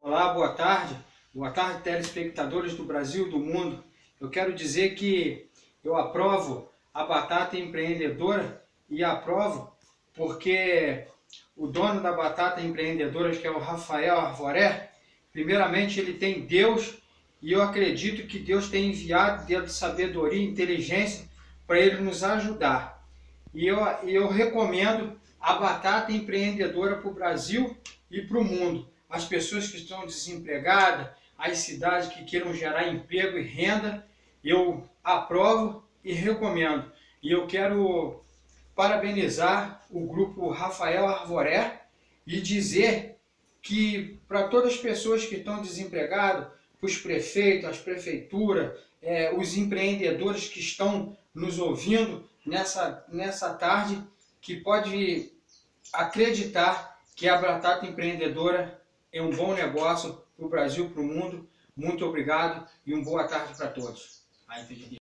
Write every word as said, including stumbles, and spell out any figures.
Olá, boa tarde. Boa tarde, telespectadores do Brasil e do mundo. Eu quero dizer que eu aprovo a batata empreendedora e aprovo porque o dono da batata empreendedora, que é o Rafael Arvoré, primeiramente ele tem Deus e eu acredito que Deus tem enviado dentro de sabedoria e inteligência para ele nos ajudar. E eu, eu recomendo a batata empreendedora para o Brasil e para o mundo. As pessoas que estão desempregadas, as cidades que queiram gerar emprego e renda, eu aprovo e recomendo. E eu quero parabenizar o grupo Rafael Arvoré e dizer que para todas as pessoas que estão desempregadas, os prefeitos, as prefeituras, é, os empreendedores que estão nos ouvindo nessa, nessa tarde, que pode acreditar que a batata empreendedora é um bom negócio para o Brasil, para o mundo. Muito obrigado e uma boa tarde para todos.